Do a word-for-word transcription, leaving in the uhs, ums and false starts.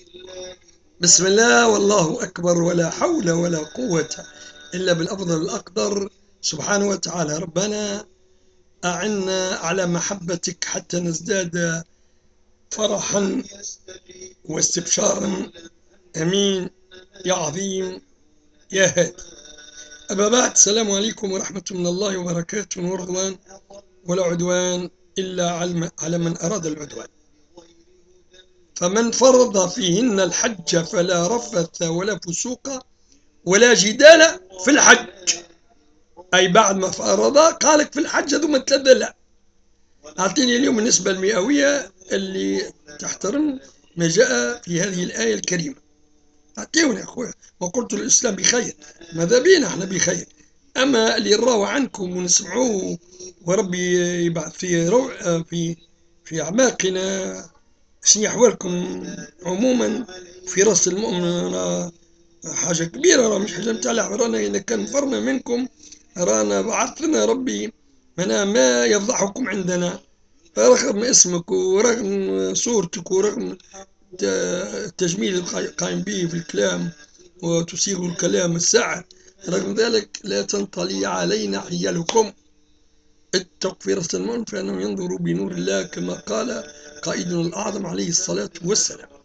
بسم الله والله أكبر ولا حول ولا قوة إلا بالأفضل الأقدر سبحانه وتعالى. ربنا أعنا على محبتك حتى نزداد فرحا واستبشارا. أمين يا عظيم يا هادي. أما بعد، السلام عليكم ورحمة من الله وبركاته ورضوان ولا عدوان إلا على من أراد العدوان. فمن فرض فيهن الحج فلا رفث ولا فسوق ولا جدال في الحج. أي بعد ما فرض قالك في الحج ثم ثلاثة لا. أعطيني اليوم النسبة المئوية اللي تحترم ما جاء في هذه الآية الكريمة. أعطيوني يا أخويا. وقلت الإسلام بخير، ماذا بينا احنا بخير. أما اللي نراو عنكم ونسمعوه وربي يبعث في روع في في أعماقنا شنو أحوالكم عموما في راس المؤمن حاجة كبيرة، راه مش حاجة متاع لعب. رانا إذا كان فرنا منكم رانا بعثنا ربي منا ما يفضحكم عندنا، رغم اسمك ورغم صورتك ورغم التجميل القائم به في الكلام وتسيغ الكلام الساعة، رغم ذلك لا تنطلي علينا حيلكم. اتق في رأس المؤمن فإنه ينظر بنور الله كما قال قائدنا الأعظم عليه الصلاة والسلام.